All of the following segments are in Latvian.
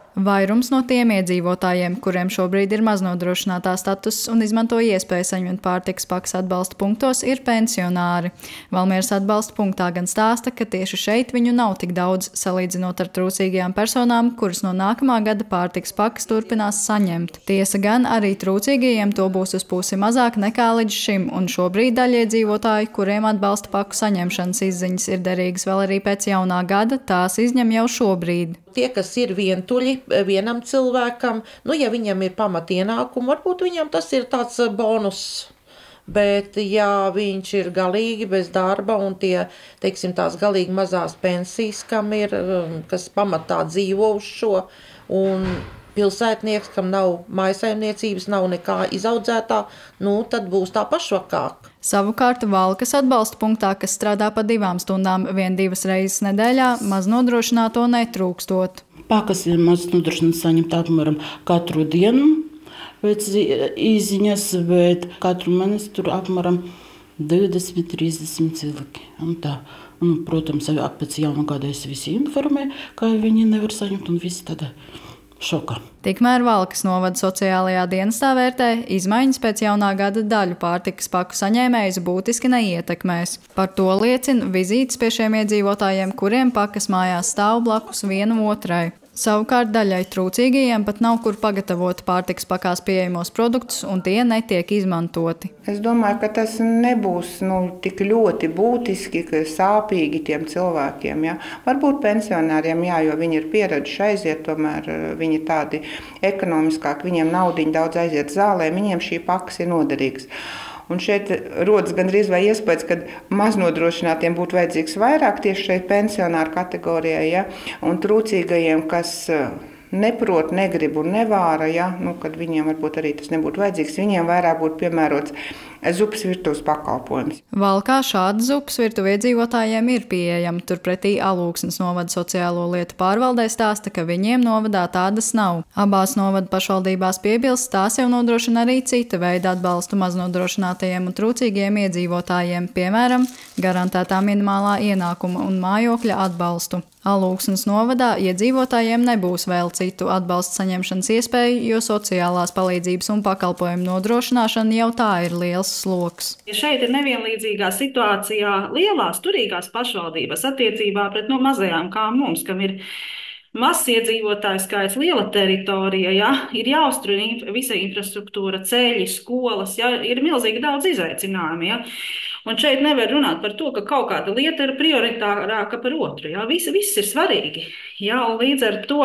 Vairums no tiem iedzīvotājiem, kuriem šobrīd ir maznodrošinātā status un izmanto iespēju saņemt pārtikas pakas atbalsta punktos, ir pensionāri. Valmieras atbalsta punktā gan stāsta, ka tieši šeit viņu nav tik daudz, salīdzinot ar trūcīgajām personām, kuras no nākamā gada pārtikas pakas turpinās saņemt. Tiesa gan arī trūcīgajiem to būs uz pusi mazāk nekā līdz šim, un šobrīd daļa iedzīvotāji, kuriem atbalsta paku saņemšanas izziņas ir derīgas vēl arī pēc jaunā gada, tās izņem jau šobrīd. Tie, kas ir vientuļi vienam cilvēkam, ja viņam ir pamatienākumi, varbūt viņam tas ir tāds bonus. Bet, ja viņš ir galīgi bez darba un tās galīgi mazās pensijas, kas pamatā dzīvo uz šo, un pilsētnieks, kam nav mājsaimniecības, nav nekā izaudzētā, tad būs tā pašvakāk. Savukārt Valkas atbalsta punktā, kas strādā pa 2 stundām 1–2 reizes nedēļā, maznodrošināto netrūkstot. Pakas ir maznodrošināts saņemt apmēram katru dienu pēc izziņas, bet katru mēnesi tur apmēram 20–30 cilvēki. Protams, pēc jaunā gada es visi informēju, ka viņi nevar saņemt un visi tādā šokā. Tikmēr Valkas novada sociālajā dienestā vērtē, izmaiņas pēc jaunā gada daļu pārtikas paku saņēmējus būtiski neietekmēs. Par to liecina vizītes pie šiem iedzīvotājiem, kuriem pakas mājās stāv blakus viena otrai. Savukārt daļai trūcīgajiem pat nav kur pagatavot pārtikas pakās pieejamos produktus, un tie netiek izmantoti. Es domāju, ka tas nebūs tik ļoti būtiski, sāpīgi tiem cilvēkiem. Ja? Varbūt pensionāriem, jo viņi ir pieraduši aiziet, tomēr viņi tādi ekonomiskāki, viņiem naudiņi daudz aiziet zālē, viņiem šī pakas ir noderīgas. Un šeit rodas gandrīz vai iespējas, ka maznodrošinātiem būtu vajadzīgs vairāk tieši šeit pensionāru kategorijai, ja? Un trūcīgajiem, kas neprot, negrib un nevāra, ja? Kad viņiem varbūt arī tas nebūtu vajadzīgs, viņiem vairāk būtu piemērots zupas virtuves pakalpojums. Valkā šāda zupas virtuve iedzīvotājiem ir pieejama, turpretī Alūksnes novada sociālo lietu pārvaldē stāsta, ka viņiem novadā tādas nav. Abās novada pašvaldībās piebilst, tās jau nodrošina arī cita veida atbalstu maznodrošinātajiem un trūcīgiem iedzīvotājiem, piemēram, garantētā minimālā ienākuma un mājokļa atbalstu. Alūksnes novadā iedzīvotājiem nebūs vēl citu atbalstu saņemšanas iespēju, jo sociālās palīdzības un pakalpojumu nodrošināšana jau tā ir liels sloks. Šeit ir nevienlīdzīgā situācijā lielās turīgās pašvaldības attiecībā pret mazajām kā mums, kam ir mazs iedzīvotāju skaits, liela teritorija, ja? Ir jāuztur visa infrastruktūra, ceļi, skolas, ja? Ir milzīgi daudz izaicinājumu. Ja? Un šeit nevar runāt par to, ka kaut kāda lieta ir prioritārāka par otru. Ja? Viss ir svarīgi. Ja? Un līdz ar to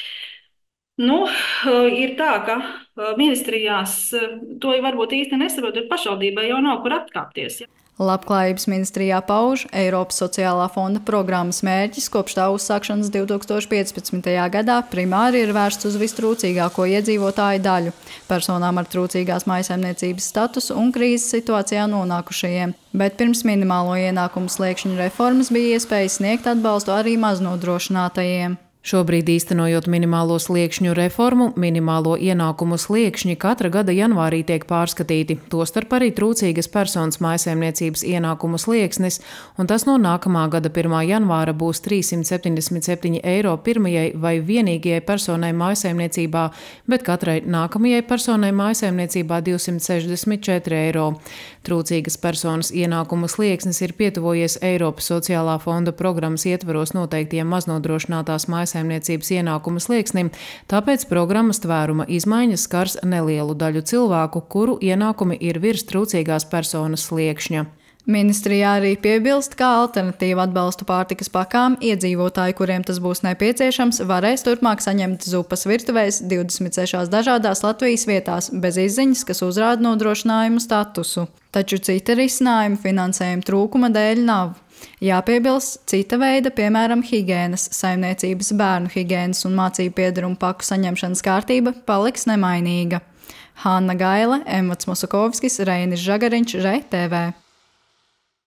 ir tā, ka ministrijās to varbūt īsti nesaprot, bet pašvaldībai jau nav kur atkāpties. Ja? Labklājības ministrijā pauž Eiropas sociālā fonda programmas mērķis kopš tā uzsākšanas 2015. gadā primāri ir vērsts uz vistrūcīgāko iedzīvotāju daļu – personām ar trūcīgās mājsaimniecības statusu un krīzes situācijā nonākušajiem. Bet pirms minimālo ienākumu sliekšņu reformas bija iespēja sniegt atbalstu arī maznodrošinātajiem. Šobrīd īstenojot minimālo sliekšņu reformu, minimālo ienākumu sliekšņi katra gada janvārī tiek pārskatīti, tostarp arī trūcīgas personas mājsaimniecības ienākumu slieksnis, un tas no nākamā gada 1. janvāra būs 377 eiro pirmajai vai vienīgajai personai mājsaimniecībā, bet katrai nākamajai personai mājsaimniecībā 264 eiro. Trūcīgas personas ienākumu slieksnis ir pietuvojies Eiropas sociālā fonda programmas ietvaros noteiktiem maznodrošinātās mājsaimniecības ienākumu slieksnim, tāpēc programmas tvēruma izmaiņas skars nelielu daļu cilvēku, kuru ienākumi ir virs trūcīgās personas sliekšņa. Ministrijā arī piebilst, ka alternatīva atbalstu pārtikas pakām iedzīvotāji, kuriem tas būs nepieciešams, varēs turpmāk saņemt zupas virtuvēs 26 dažādās Latvijas vietās, bez izziņas, kas uzrāda nodrošinājumu statusu. Taču cita risinājuma finansējuma trūkuma dēļ nav. Jāpiebilst, cita veida, piemēram, higienas, saimniecības, bērnu higienas un mācību piedarumu paku saņemšanas kārtība paliks nemainīga. Hanna Gaile, Emats Mosakovskis, Reinis Žagariņš, RTV.